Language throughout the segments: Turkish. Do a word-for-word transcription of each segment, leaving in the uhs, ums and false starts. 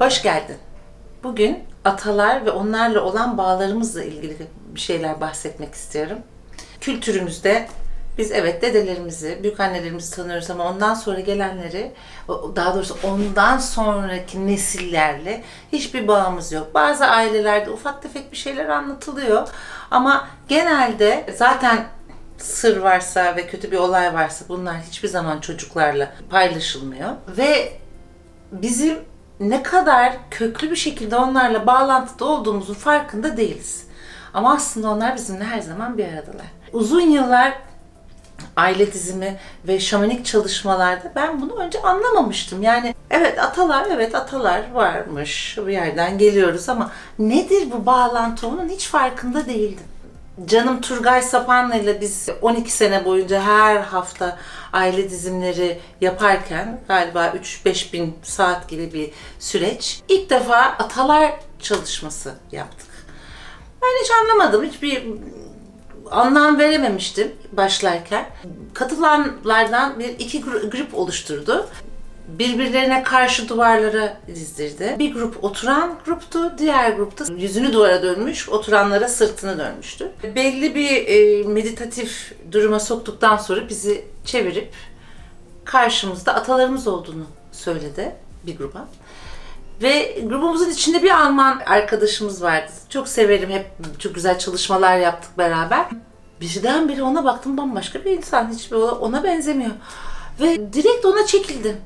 Hoş geldin. Bugün atalar ve onlarla olan bağlarımızla ilgili bir şeyler bahsetmek istiyorum. Kültürümüzde biz evet dedelerimizi, büyükannelerimizi tanıyoruz ama ondan sonra gelenleri, daha doğrusu ondan sonraki nesillerle hiçbir bağımız yok. Bazı ailelerde ufak tefek bir şeyler anlatılıyor ama genelde zaten sır varsa ve kötü bir olay varsa bunlar hiçbir zaman çocuklarla paylaşılmıyor. Ve bizim ne kadar köklü bir şekilde onlarla bağlantıda olduğumuzun farkında değiliz. Ama aslında onlar bizimle her zaman bir aradalar. Uzun yıllar aile dizimi ve şamanik çalışmalarda ben bunu önce anlamamıştım. Yani evet atalar, evet atalar varmış, bir yerden geliyoruz ama nedir bu bağlantı, onun hiç farkında değildim. Canım Turgay Sapanlı ile biz on iki sene boyunca her hafta aile dizimleri yaparken galiba üç beş bin saat gibi bir süreç. İlk defa atalar çalışması yaptık. Ben hiç anlamadım, hiçbir anlam verememiştim başlarken. Katılanlardan bir iki grup oluşturdu. Birbirlerine karşı duvarlara dizdirdi. Bir grup oturan gruptu, diğer grupta yüzünü duvara dönmüş, oturanlara sırtını dönmüştü. Belli bir e, meditatif duruma soktuktan sonra bizi çevirip karşımızda atalarımız olduğunu söyledi bir gruba. Ve grubumuzun içinde bir Alman arkadaşımız vardı. Çok severim, hep çok güzel çalışmalar yaptık beraber. Birdenbire ona baktım, bambaşka bir insan, hiçbir ona benzemiyor. Ve direkt ona çekildim.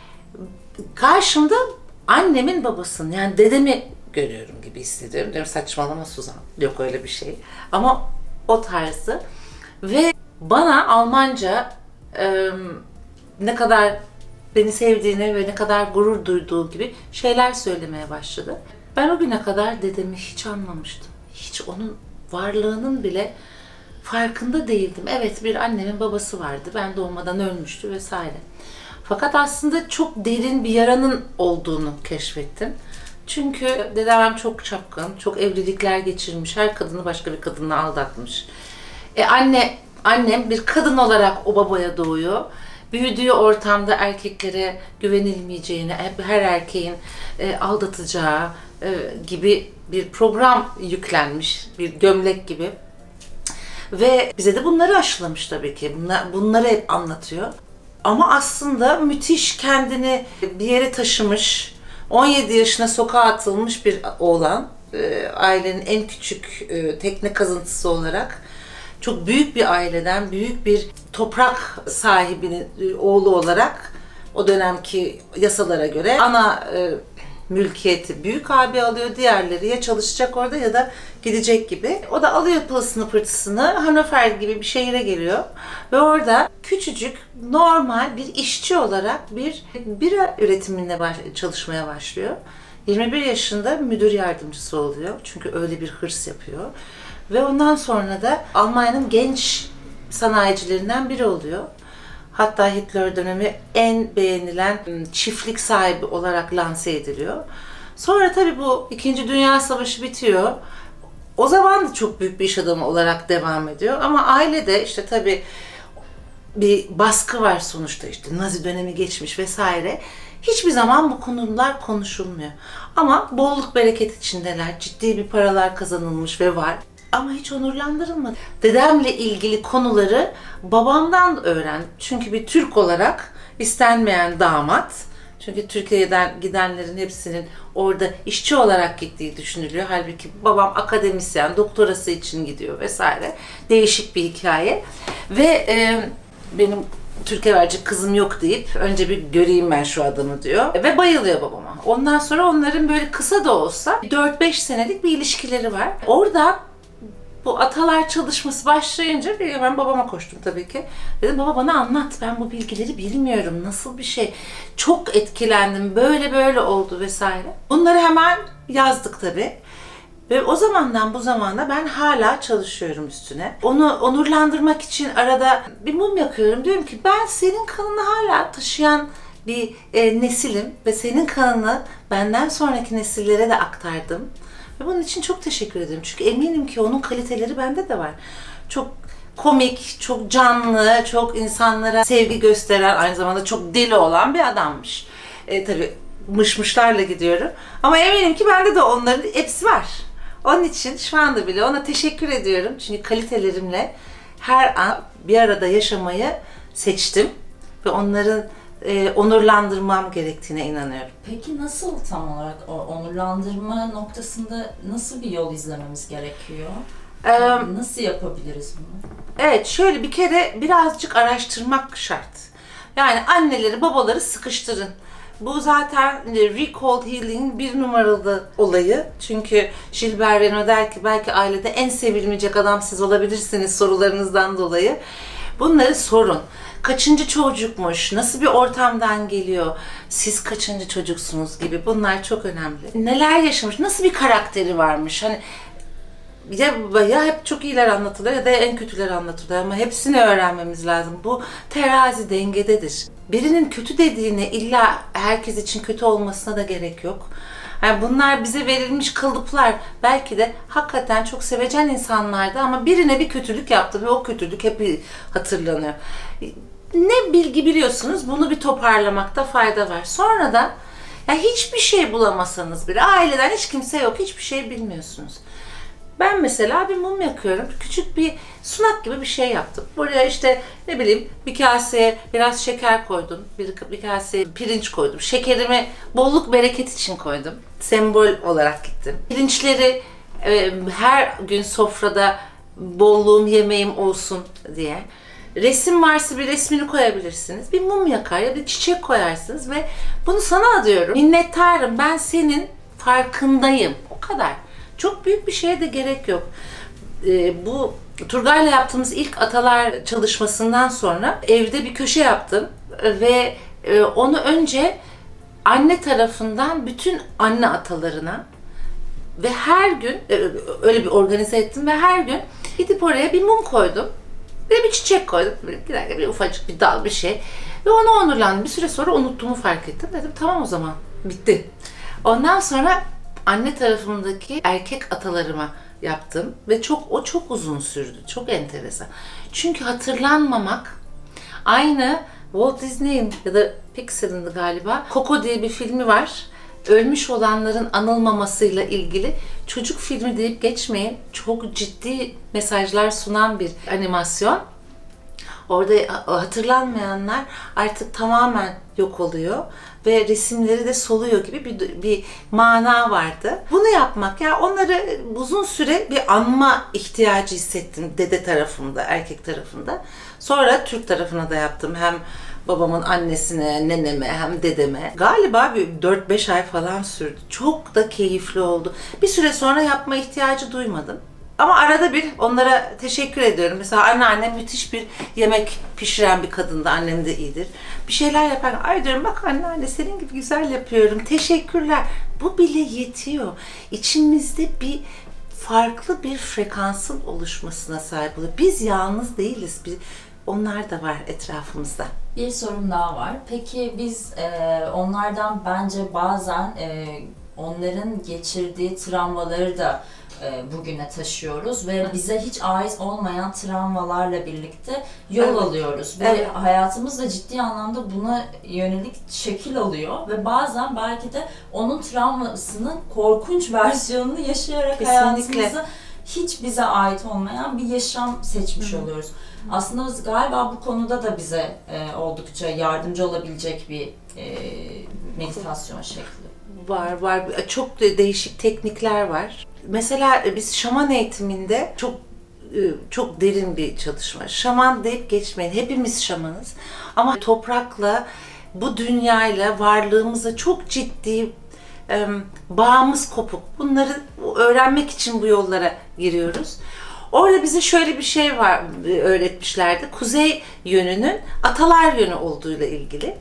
Karşımda annemin babasını, yani dedemi görüyorum gibi hissediyorum. Diyorum saçmalama Suzan, yok öyle bir şey. Ama o tarzı. Ve bana Almanca e, ne kadar beni sevdiğini ve ne kadar gurur duyduğu gibi şeyler söylemeye başladı. Ben o güne kadar dedemi hiç anlamıştım. Hiç onun varlığının bile farkında değildim. Evet, bir annemin babası vardı. Ben doğmadan ölmüştü vesaire. Fakat aslında çok derin bir yaranın olduğunu keşfettim. Çünkü dedem çok çapkın, çok evlilikler geçirmiş, her kadını başka bir kadınla aldatmış. E anne, annem bir kadın olarak o babaya doğuyor. Büyüdüğü ortamda erkeklere güvenilmeyeceğini, her erkeğin e, aldatacağı e, gibi bir program yüklenmiş, bir gömlek gibi. Ve bize de bunları aşılamış tabii ki. Bunlar, bunları hep anlatıyor. Ama aslında müthiş kendini bir yere taşımış, on yedi yaşına sokağa atılmış bir oğlan, e, ailenin en küçük e, tekne kazıntısı olarak, çok büyük bir aileden, büyük bir toprak sahibinin e, oğlu olarak, o dönemki yasalara göre ana e, mülkiyeti büyük abi alıyor, diğerleri ya çalışacak orada ya da gidecek gibi. O da alıyor pılısını pırtısını, Hannover gibi bir şehire geliyor ve orada küçücük normal bir işçi olarak bir bira üretiminde baş, çalışmaya başlıyor. yirmi bir yaşında müdür yardımcısı oluyor çünkü öyle bir hırs yapıyor ve ondan sonra da Almanya'nın genç sanayicilerinden biri oluyor. Hatta Hitler dönemi en beğenilen çiftlik sahibi olarak lanse ediliyor. Sonra tabii bu İkinci Dünya Savaşı bitiyor. O zaman da çok büyük bir iş adamı olarak devam ediyor. Ama ailede işte tabii bir baskı var sonuçta, işte Nazi dönemi geçmiş vesaire. Hiçbir zaman bu konular konuşulmuyor. Ama bolluk bereket içindeler. Ciddi bir paralar kazanılmış ve var. Ama hiç onurlandırılmadı. Dedemle ilgili konuları babamdan öğrendim. Çünkü bir Türk olarak istenmeyen damat, çünkü Türkiye'den gidenlerin hepsinin orada işçi olarak gittiği düşünülüyor. Halbuki babam akademisyen, doktorası için gidiyor vesaire. Değişik bir hikaye. Ve e, benim Türkiye verecek kızım yok deyip önce bir göreyim ben şu adamı diyor. Ve bayılıyor babama. Ondan sonra onların böyle kısa da olsa dört beş senelik bir ilişkileri var. Orada bu atalar çalışması başlayınca ben babama koştum tabii ki. Dedim baba bana anlat, ben bu bilgileri bilmiyorum, nasıl bir şey. Çok etkilendim, böyle böyle oldu vesaire. Bunları hemen yazdık tabii. Ve o zamandan bu zamana ben hala çalışıyorum üstüne. Onu onurlandırmak için arada bir mum yakıyorum. Diyorum ki ben senin kanını hala taşıyan bir e, nesilim ve senin kanını benden sonraki nesillere de aktardım. Ve bunun için çok teşekkür ederim. Çünkü eminim ki onun kaliteleri bende de var. Çok komik, çok canlı, çok insanlara sevgi gösteren, aynı zamanda çok deli olan bir adammış. E, tabii mışmışlarla gidiyorum. Ama eminim ki bende de onların hepsi var. Onun için şu anda bile ona teşekkür ediyorum. Çünkü kalitelerimle her an bir arada yaşamayı seçtim. Ve onların e, onurlandırmam gerektiğine inanıyorum. Peki nasıl tam olarak o onurlandırma noktasında nasıl bir yol izlememiz gerekiyor? Ee, nasıl yapabiliriz bunu? Evet, şöyle bir kere birazcık araştırmak şart. Yani anneleri, babaları sıkıştırın. Bu zaten recall healing'in bir numaralı olayı. Çünkü Gilbert Renaud der ki belki ailede en sevilmeyecek adam siz olabilirsiniz sorularınızdan dolayı. Bunları sorun. Kaçıncı çocukmuş, nasıl bir ortamdan geliyor, siz kaçıncı çocuksunuz gibi bunlar çok önemli. Neler yaşamış, nasıl bir karakteri varmış. Hani ya, ya hep çok iyiler anlatılıyor ya da en kötüler anlatılıyor ama hepsini öğrenmemiz lazım. Bu terazi dengededir. Birinin kötü dediğine illa herkes için kötü olmasına da gerek yok. Yani bunlar bize verilmiş kalıplar. Belki de hakikaten çok sevecen insanlardı ama birine bir kötülük yaptı ve o kötülük hep hatırlanıyor. Ne bilgi biliyorsunuz, bunu bir toparlamakta fayda var. Sonra da ya hiçbir şey bulamasanız bile, aileden hiç kimse yok, hiçbir şey bilmiyorsunuz. Ben mesela bir mum yakıyorum. Küçük bir sunak gibi bir şey yaptım. Buraya işte ne bileyim bir kaseye biraz şeker koydum. Bir, bir kaseye pirinç koydum. Şekerimi bolluk bereket için koydum. Sembol olarak gittim. Pirinçleri e, her gün sofrada bolluğum, yemeğim olsun diye. Resim varsa bir resmini koyabilirsiniz. Bir mum yakar ya bir çiçek koyarsınız ve bunu sana adıyorum. Minnettarım, ben senin farkındayım. O kadar. Çok büyük bir şeye de gerek yok. Ee, bu Turgay'la yaptığımız ilk atalar çalışmasından sonra evde bir köşe yaptım ve e, onu önce anne tarafından bütün anne atalarına ve her gün e, öyle bir organize ettim ve her gün gidip oraya bir mum koydum ve bir çiçek koydum. Bir, dakika, bir ufacık bir dal bir şey ve onu onurlandım. Bir süre sonra unuttuğumu fark ettim. Dedim tamam o zaman bitti. Ondan sonra anne tarafımdaki erkek atalarıma yaptım ve çok o çok uzun sürdü. Çok enteresan. Çünkü hatırlanmamak aynı Walt Disney'in ya da Pixar'ın galiba Coco diye bir filmi var. Ölmüş olanların anılmamasıyla ilgili çocuk filmi deyip geçmeyin. Çok ciddi mesajlar sunan bir animasyon. Orada hatırlanmayanlar artık tamamen yok oluyor ve resimleri de soluyor gibi bir, bir mana vardı. Bunu yapmak, yani onları uzun süre bir anma ihtiyacı hissettim dede tarafında, erkek tarafında. Sonra Türk tarafına da yaptım. Hem babamın annesine, neneme hem dedeme. Galiba bir dört beş ay falan sürdü. Çok da keyifli oldu. Bir süre sonra yapma ihtiyacı duymadım. Ama arada bir onlara teşekkür ediyorum. Mesela anneannem müthiş bir yemek pişiren bir kadındı. Annem de iyidir. Bir şeyler yapar. Ay diyorum bak anneanne senin gibi güzel yapıyorum. Teşekkürler. Bu bile yetiyor. İçimizde bir farklı bir frekansın oluşmasına sahip oluyor. Biz yalnız değiliz. Biz, onlar da var etrafımızda. Bir sorum daha var. Peki biz e, onlardan bence bazen e, onların geçirdiği travmaları da bugüne taşıyoruz ve bize hiç ait olmayan travmalarla birlikte yol evet. alıyoruz ve evet. hayatımız da ciddi anlamda buna yönelik şekil alıyor ve bazen belki de onun travmasının korkunç versiyonunu yaşayarak Kesinlikle. hayatımızı hiç bize ait olmayan bir yaşam seçmiş Hı. oluyoruz. Aslında biz galiba bu konuda da bize e, oldukça yardımcı olabilecek bir e, meditasyon şekli. Var, var. Çok değişik teknikler var. Mesela biz şaman eğitiminde çok çok derin bir çalışma. Şaman deyip geçmeyin. Hepimiz şamanız. Ama toprakla, bu dünyayla, varlığımıza çok ciddi e, bağımız kopuk. Bunları öğrenmek için bu yollara giriyoruz. Orada bize şöyle bir şey var öğretmişlerdi. Kuzey yönünün atalar yönü olduğuyla ilgili.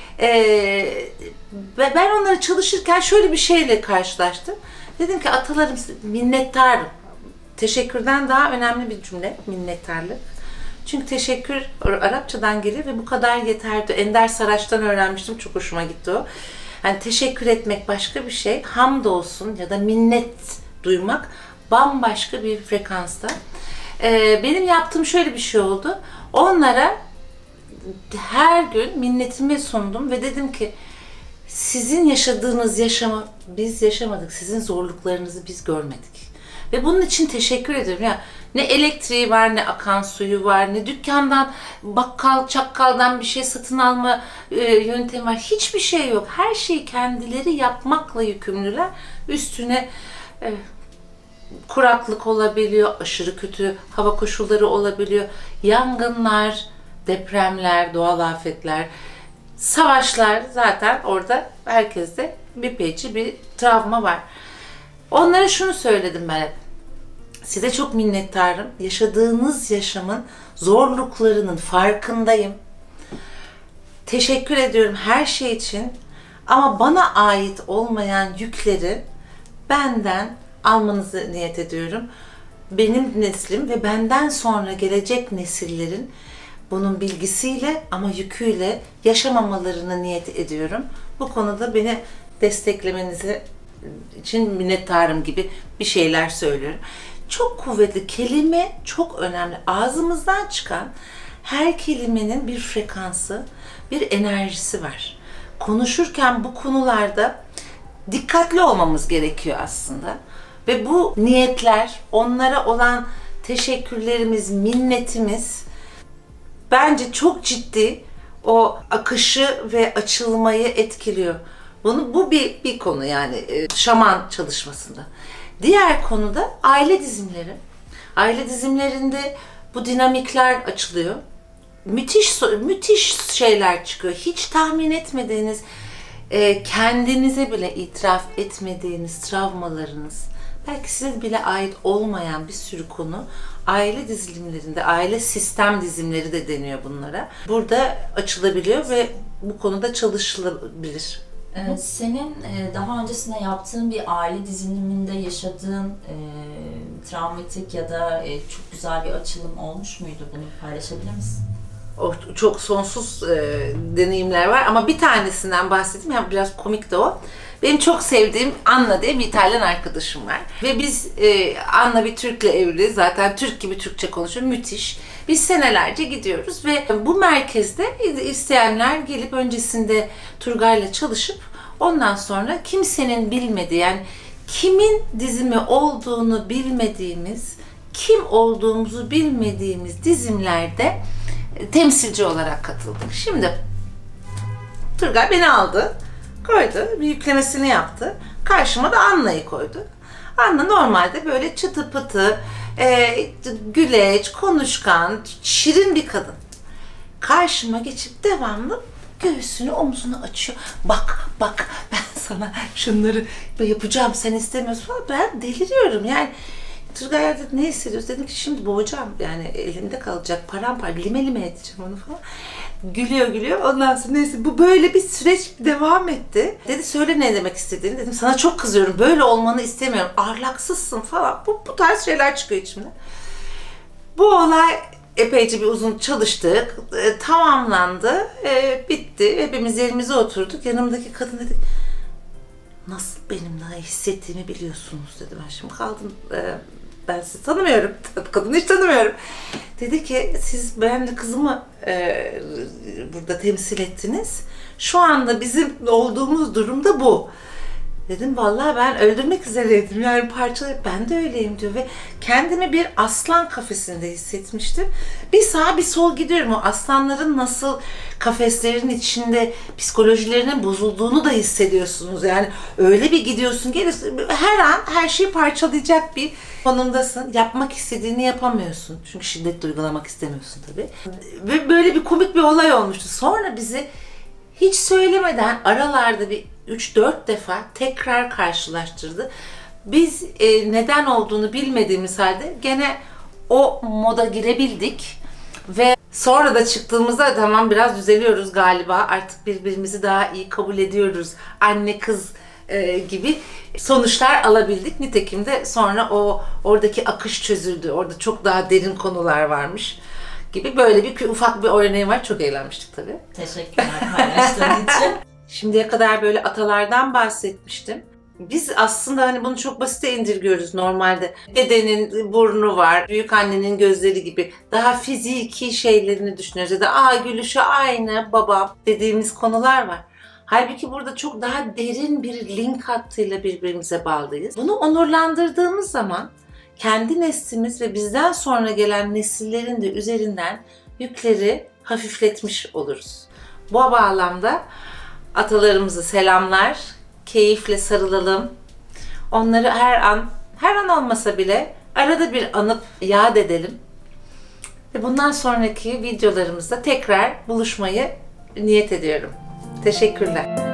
Ee, ve ben onları çalışırken şöyle bir şeyle karşılaştım. Dedim ki atalarım minnettarım. Teşekkürden daha önemli bir cümle minnettarlık. Çünkü teşekkür Arapçadan gelir ve bu kadar yeterdi. Ender Saraç'tan öğrenmiştim. Çok hoşuma gitti o. Yani teşekkür etmek başka bir şey. Hamdolsun ya da minnet duymak bambaşka bir frekansta. Ee, benim yaptığım şöyle bir şey oldu. Onlara her gün minnetimi sundum ve dedim ki Sizin yaşadığınız yaşamı biz yaşamadık. Sizin zorluklarınızı biz görmedik. Ve bunun için teşekkür ederim. Ya ne elektriği var, ne akan suyu var, ne dükkandan, bakkal, çakkaldan bir şey satın alma e, yöntemi var. Hiçbir şey yok. Her şeyi kendileri yapmakla yükümlüler. Üstüne e, kuraklık olabiliyor, aşırı kötü hava koşulları olabiliyor, yangınlar, depremler, doğal afetler, savaşlar, zaten orada herkeste bir peci bir travma var. Onlara şunu söyledim ben hep. Size çok minnettarım. Yaşadığınız yaşamın zorluklarının farkındayım. Teşekkür ediyorum her şey için. Ama bana ait olmayan yükleri benden almanızı niyet ediyorum. Benim neslim ve benden sonra gelecek nesillerin bunun bilgisiyle ama yüküyle yaşamamalarını niyet ediyorum. Bu konuda beni desteklemenizi için minnettarım gibi bir şeyler söylüyorum. Çok kuvvetli, kelime çok önemli. Ağzımızdan çıkan her kelimenin bir frekansı, bir enerjisi var. Konuşurken bu konularda dikkatli olmamız gerekiyor aslında. Ve bu niyetler, onlara olan teşekkürlerimiz, minnetimiz bence çok ciddi o akışı ve açılmayı etkiliyor. Bunu, bu bir, bir konu yani e, şaman çalışmasında. Diğer konuda aile dizimleri. Aile dizimlerinde bu dinamikler açılıyor. Müthiş müthiş şeyler çıkıyor. Hiç tahmin etmediğiniz, e, kendinize bile itiraf etmediğiniz travmalarınız, belki size bile ait olmayan bir sürü konu aile dizilimlerinde, aile sistem dizimleri de deniyor bunlara. Burada açılabiliyor ve bu konuda çalışılabilir. Ee, senin e, daha öncesinde yaptığın bir aile diziliminde yaşadığın e, travmatik ya da e, çok güzel bir açılım olmuş muydu? Bunu paylaşabilir misin? O çok sonsuz e, deneyimler var ama bir tanesinden bahsedeyim. Yani biraz komik de o. Benim çok sevdiğim Anna diye bir İtalyan arkadaşım var. Ve biz, e, Anna bir Türk'le evli. Zaten Türk gibi Türkçe konuşuyor. Müthiş. Biz senelerce gidiyoruz ve bu merkezde isteyenler gelip öncesinde Turgay'la çalışıp ondan sonra kimsenin bilmediği, yani kimin dizimi olduğunu bilmediğimiz, kim olduğumuzu bilmediğimiz dizimlerde temsilci olarak katıldık. Şimdi Turgay beni aldı, koydu, bir yüklemesini yaptı. Karşıma da Anna'yı koydu. Anna normalde böyle çıtı pıtı, e, güleç, konuşkan, şirin bir kadın. Karşıma geçip devamlı göğsünü, omzunu açıyor. Bak, bak ben sana şunları yapacağım, sen istemiyorsun falan. Ben deliriyorum yani. Turgay dedi, ne hissediyorsun? Dedim ki şimdi boğacağım, yani elimde kalacak, paramparça, lime lime edeceğim onu falan. Gülüyor gülüyor. Ondan sonra neyse bu böyle bir süreç devam etti. Dedi söyle ne demek istediğini. Dedim sana çok kızıyorum. Böyle olmanı istemiyorum. Ahlaksızsın falan. Bu, bu tarz şeyler çıkıyor içimden. Bu olay epeyce bir uzun çalıştık. E, tamamlandı. E, bitti. Hepimiz yerimize oturduk. Yanımdaki kadın dedi nasıl benim daha hissettiğimi biliyorsunuz dedi. Ben şimdi kaldım. E, ben sizi tanımıyorum. Kadını hiç tanımıyorum. Dedi ki siz ben de kızımı e, burada temsil ettiniz. Şu anda bizim olduğumuz durumda bu. Dedim vallahi ben öldürmek üzereydim. Yani parçalayıp ben de öyleyim diyor ve kendimi bir aslan kafesinde hissetmiştim. Bir sağa bir sol gidiyorum. O aslanların nasıl kafeslerin içinde psikolojilerinin bozulduğunu da hissediyorsunuz. Yani öyle bir gidiyorsun gelirsin. Her an her şeyi parçalayacak bir konumdasın. Yapmak istediğini yapamıyorsun. Çünkü şiddet uygulamak istemiyorsun tabii. Ve böyle bir komik bir olay olmuştu. Sonra bizi hiç söylemeden aralarda bir üç dört defa tekrar karşılaştırdı. Biz e, neden olduğunu bilmediğimiz halde gene o moda girebildik ve sonra da çıktığımızda tamam biraz düzeliyoruz galiba, artık birbirimizi daha iyi kabul ediyoruz, anne kız e, gibi sonuçlar alabildik. Nitekim de sonra o oradaki akış çözüldü. Orada çok daha derin konular varmış gibi, böyle bir ufak bir örneği var. Çok eğlenmiştik tabii. Teşekkürler paylaştığın için. Şimdiye kadar böyle atalardan bahsetmiştim. Biz aslında hani bunu çok basite indirgiyoruz normalde. Dedenin burnu var, büyük annenin gözleri gibi daha fiziki şeylerini düşünüyoruz. Ya da aa gülüşü aynı babam dediğimiz konular var. Halbuki burada çok daha derin bir link hattıyla birbirimize bağlıyız. Bunu onurlandırdığımız zaman kendi neslimiz ve bizden sonra gelen nesillerin de üzerinden yükleri hafifletmiş oluruz. Bu bağlamda atalarımızı selamlar, keyifle sarılalım. Onları her an, her an olmasa bile arada bir anıp yad edelim. Ve bundan sonraki videolarımızda tekrar buluşmayı niyet ediyorum. Teşekkürler.